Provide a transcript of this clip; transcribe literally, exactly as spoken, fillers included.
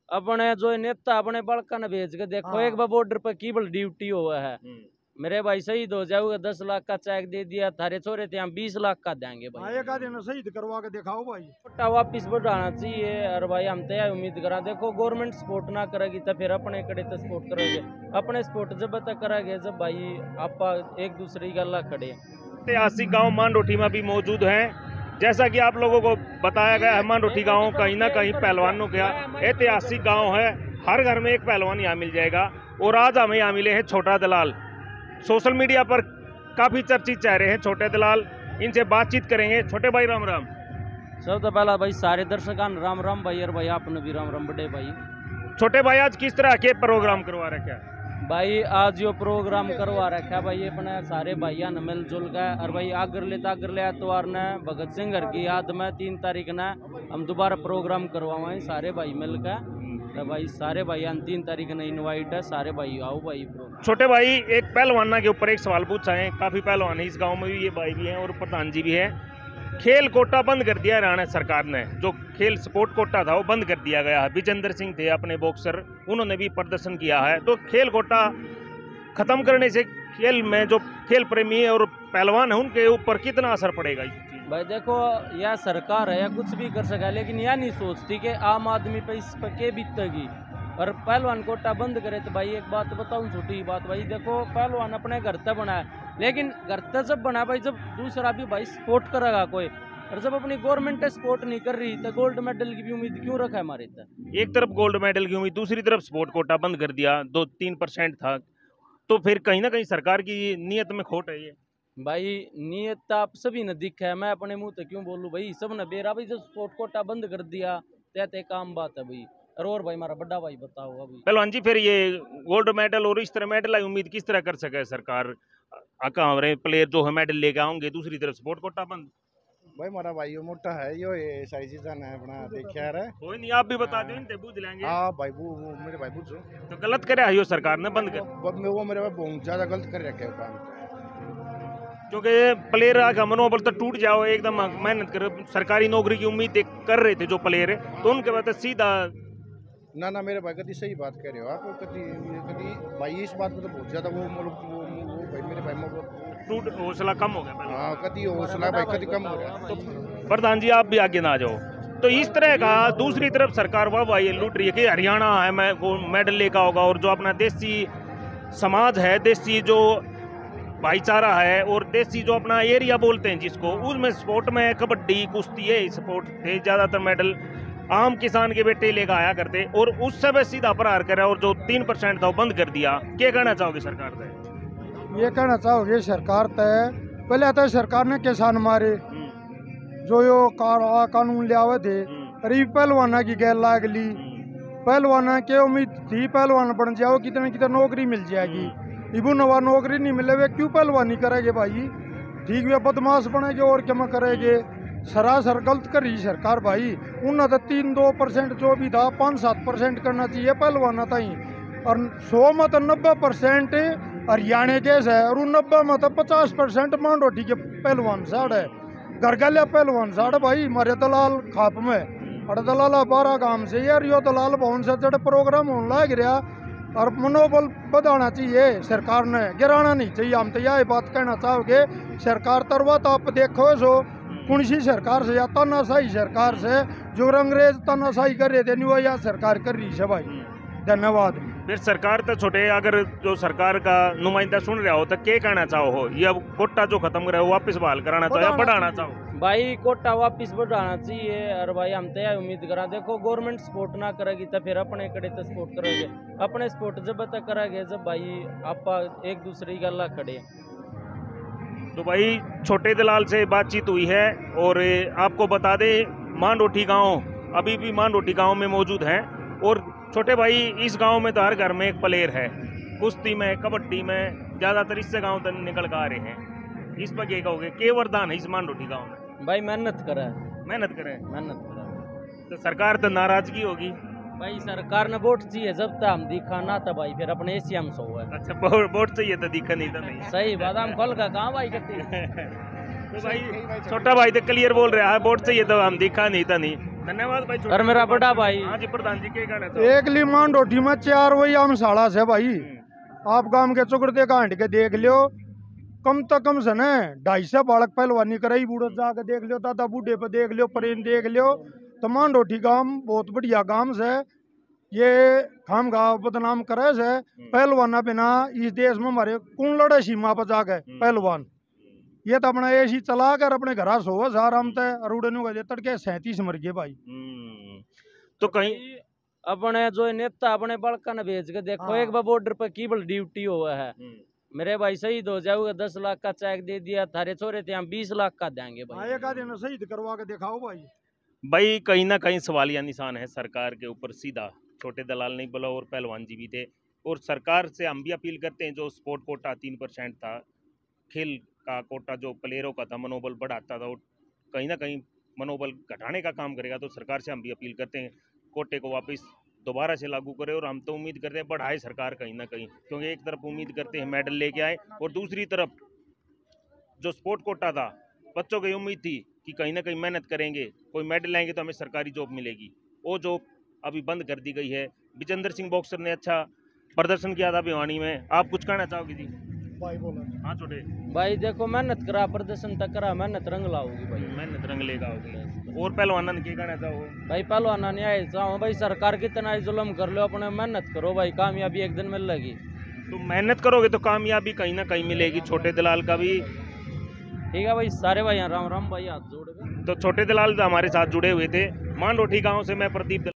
अपने जो नेता अपने बड़का ने भेज के देखो हाँ। एक बार बॉर्डर पर की बल ड्यूटी हुआ है मेरे भाई शहीद हो जाओगे दस लाख का चेक दे दिया थारे छोरे थे हम बीस लाख का देंगे हाँ, भाई एक आधे ने शहीद करवा के दिखाओ भाई। कोटा वापिस बढ़ाना चाहिए और भाई हम तो यह उम्मीद करा देखो गवर्नमेंट सपोर्ट ना करेगी तो फिर अपने कड़े तो सपोर्ट करोगे अपने सपोर्ट जब तक करेंगे जब भाई आप एक दूसरे की गल्ला खड़े ऐतिहासिक गांव मानरोटी में भी मौजूद हैं। जैसा कि आप लोगों को बताया गया है, मानरोटी गांव कहीं ना कहीं पहलवानों का ऐतिहासिक गांव है। हर घर में एक पहलवान यहाँ मिल जाएगा। और आज हमें यहाँ मिले हैं छोटा दलाल। सोशल मीडिया पर काफी चर्चित चेहरे हैं छोटे दलाल, इनसे बातचीत करेंगे। छोटे भाई राम राम। सबसे पहला भाई सारे दर्शकान राम राम भाई और भाई आपने भी राम राम बड़े भाई। छोटे भाई आज किस तरह के प्रोग्राम करवा रखे हैं? भाई आज यो प्रोग्राम करवा रखा है भाई अपने सारे भाइया ने मिलजुल के और भाई आगर ले तागर ले एतवार ने भगत सिंह घर की याद में तीन तारीख ने हम दोबारा प्रोग्राम करवाएं सारे भाई मिल के। तो भाई सारे भाई तीन तारीख ने इनवाइट है, सारे भाई आओ भाई। छोटे भाई एक पहलवाना के ऊपर एक सवाल पूछा है। काफी पहलवान है इस गाँव में भी, ये भाई भी हैं और प्रधान जी भी है। खेल कोटा बंद कर दिया हरियाणा सरकार ने, जो खेल स्पोर्ट कोटा था वो बंद कर दिया गया है। विजेंद्र सिंह थे अपने बॉक्सर, उन्होंने भी प्रदर्शन किया है। तो खेल कोटा खत्म करने से खेल में जो खेल प्रेमी और पहलवान है उनके ऊपर कितना असर पड़ेगा इस चीज? भाई देखो यह सरकार है या कुछ भी कर सका, लेकिन यह नहीं सोचती कि आम आदमी पे इस पर के बीतेगी। और पहलवान कोटा बंद करे तो भाई एक बात बताऊं, छोटी बात भाई, देखो पहलवान अपने घर तक बना है, लेकिन घर तक जब बना भाई जब दूसरा भी भाई सपोर्ट करेगा कोई, और जब अपनी गवर्नमेंट सपोर्ट नहीं कर रही तो गोल्ड मेडल की भी उम्मीद क्यों रखा है हमारे तक? एक तरफ गोल्ड मेडल की उम्मीद, दूसरी तरफ स्पोर्ट कोटा बंद कर दिया, दो तीन परसेंट था। तो फिर कहीं ना कहीं सरकार की नीयत में खोट है ये। भाई नीयत आप सभी ने दिखा है, मैं अपने मुंह से क्यों बोलूं भाई, सब ने बेरा भाई जब स्पोर्ट कोटा बंद कर दिया तो काम बात है भाई। और, और भाई हमारा बड़ा भाई बताओ अभी। पहलवान जी फिर ये गोल्ड मेडल और इस तरह मेडल की उम्मीद किस तरह कर सके सरकार? आका हमारे प्लेयर जो है मेडल लेके आएंगे, दूसरी तरफ स्पोर्ट कोटा बंद। भाई हमारा भाई यो मोटा है यो ये सारी चीज़ें है अपना देखा है। कोई नहीं, आप भी बता दो, इनसे पूछ लेंगे। हाँ भाई वो, वो मेरे भाई पूछो। तो गलत करे यो सरकार ने बंद कर, वो, वो मेरे भाई बहुत ज्यादा गलत कर रखे काम, क्योंकि प्लेयर का मनोबल तो टूट जाओ, एकदम मेहनत कर सरकारी नौकरी की उम्मीद कर रहे थे जो प्लेयर है, तो उनके बाद सीधा ना ना मेरे भाई कभी सही बात कह रहे हो आप। कभी कभी भाई इस बात में तो बहुत ज्यादा वो वो वो भाई मेरे भाई टूट हौसला कम हो गया। हाँ कभी हौसला भाई कभी कम हो गया। तो प्रधान जी आप भी आगे ना आ जाओ। तो इस तरह का दूसरी तरफ सरकार वाह वाह ये लूट रही है कि हरियाणा है मैं वो मेडल लेकर होगा, और जो अपना देसी समाज है, देसी जो भाईचारा है और देसी जो अपना एरिया बोलते हैं जिसको, उसमें स्पोर्ट में कबड्डी कुश्ती है स्पोर्ट थे ज्यादातर मेडल आम किसान के बेटे लेकर आया करते, और उससे भी सीधा प्रहार करे और जो तीन परसेंट था वो बंद कर दिया। क्या कहना चाहोगे सरकार से? ये कहना चाहोगे सरकार तय पहले तो सरकार ने किसान मारे जो यो का, कानून ले आवे थे, अरे पहलवाना की गैर लाग ली। पहलवाना के उम्मीद थी पहलवान बन जाओ कितने कितने नौकरी मिल जाएगी, इबू नवा नौकरी नहीं मिले वे क्यों पहलवानी करेंगे भाई? ठीक वे बदमाश बनेंगे और क्या करेंगे? सरासर गलत करी सरकार भाई। उन्हें तो तीन दो परसेंट जो भी था पाँच सात परसेंट करना चाहिए पहलवाना ताई, और सौ में तो नब्बे परसेंट हरियाणा के है और नब्बे में तो पचास परसेंट मांडोटी के पहलवान साढ़ है, घर गलिया पहलवान साढ़ भाई। हमारे दलाल खाप में और दलाल बारह गांव से यार यो दलाल भवन से जड़ प्रोग्राम होने लग रहा, और मनोबल बढ़ाना चाहिए सरकार ने, गिराना नहीं चाहिए। हम तो यही बात कहना चाहोगे सरकार तरवा तो आप देखो सो कौन सी सरकार से या तानाशाही सरकार से, जो अंग्रेज तानाशाही कर रहे थे नहीं वो यह सरकार कर रही है भाई। धन्यवाद। फिर सरकार तो छोटे, अगर जो सरकार का नुमाइंदा सुन रहा हो तो क्या कहना चाहो हो? ये अब कोटा जो खत्म करे वो वापस बहाल कराना चाहो या बढ़ाना चाहो? भाई कोटा वापस बढ़ाना चाहिए और भाई हम तो यह उम्मीद करा देखो गवर्नमेंट सपोर्ट ना करेगी तो फिर अपने कड़े तो सपोर्ट करोगे, अपने सपोर्ट जब तक करेंगे जब भाई आप एक दूसरे की गल्ला खड़े। तो भाई छोटे दलाल से बातचीत हुई है और आपको बता दें मानरोटी गांव अभी भी मानरोटी गांव में मौजूद हैं, और छोटे भाई इस गांव में तो हर घर में एक प्लेयर है, कुश्ती में कबड्डी में ज़्यादातर इससे गांव तक निकल कर आ रहे हैं। इस पर क्या कहोगे, के वरदान है इस मानरोटी गांव में? भाई मेहनत करे, मेहनत करे, मेहनत करे। तो सरकार तो नाराजगी होगी भाई, सरकार ने वोट चाहिए जब तक हम दिखा ना था भाई फिर अपने एसी हम सो है। अच्छा वोट चाहिए तो दिखा नहीं था नहीं। सही बात, हम खोल का कहाँ भाई करते। तो भाई छोटा भाई तो क्लियर बोल रहा है वोट चाहिए तो हम दिखा नहीं था नहीं। धन्यवाद भाई। और मेरा बड़ा भाई हाँ जी प्रधान जी के कहना चाहो? एक ली मान रोटी में चार वही आम साड़ा से भाई। आप गांव के चुकड़ते कांट के देख लियो, कम तो कम से न ढाई सौ बालक पहलवानी करे, बूढ़े जाके देख लियो, दादा बूढ़े पे देख लियो, प्रेम देख लियो। तो मान रोटी गांव बहुत बढ़िया गांव से, ये खाम गाँव बदनाम करे से पहलवाना बिना इस देश में हमारे कौन लड़े सीमा पर जाके पहलवान। ये तो अपना ऐसी चला कर अपने घर सोवस आराम से अरुड़नु का तड़के सैंतीस मर गए भाई। हम्म, तो कहीं अपने जो नेता अपने बड़का ने भेज के देखो, हाँ। एक बार बॉर्डर पर केवल ड्यूटी हुआ है, मेरे भाई शहीद हो जाओगे, दस लाख का चेक दे दिया, थारे छोरे थे हम बीस लाख का देंगे भाई। एक आधे ने शहीद करवा के दिखाओ भाई। भाई कहीं ना कहीं सवालिया निशान है सरकार के ऊपर सीधा। छोटे दलाल नहीं बोला और पहलवान जी भी थे, और सरकार से हम भी अपील करते हैं, जो स्पोर्ट कोटा तीन परसेंट था, खेल का कोटा जो प्लेयरों का था, मनोबल बढ़ाता था, और कहीं ना कहीं मनोबल घटाने का काम करेगा। तो सरकार से हम भी अपील करते हैं कोटे को वापस दोबारा से लागू करे, और हम तो उम्मीद करते हैं बढ़ाए सरकार कहीं ना कहीं, क्योंकि एक तरफ उम्मीद करते हैं मेडल लेके आए, और दूसरी तरफ जो स्पोर्ट कोटा था बच्चों की उम्मीद थी कि कहीं ना कहीं मेहनत करेंगे, कोई मेडल लाएंगे तो हमें सरकारी जॉब मिलेगी, वो जॉब अभी बंद कर दी गई है। विजेंद्र सिंह बॉक्सर ने अच्छा प्रदर्शन किया था भिवानी में, आप कुछ कहना चाहोगे जी? भाई बोला हाँ छोटे भाई देखो, मेहनत करा, प्रदर्शन तक करा, मेहनत रंग लाओगी भाई। मेहनत रंग लेगा होगी। और पहलवान ने क्या कहना चाहो? भाई पहलवाना नहीं आए चाहो भाई, सरकार कितना ही जुल्म कर लो, अपने मेहनत करो भाई, कामयाबी एक दिन मिल लगी। तो मेहनत करोगे तो कामयाबी कहीं ना कहीं मिलेगी। छोटे दलाल का भी ठीक है भाई, सारे भाई राम राम भाई, हाथ जोड़ के। तो छोटे दलाल हमारे साथ जुड़े हुए थे। मान रोटी गांव से मैं प्रदीप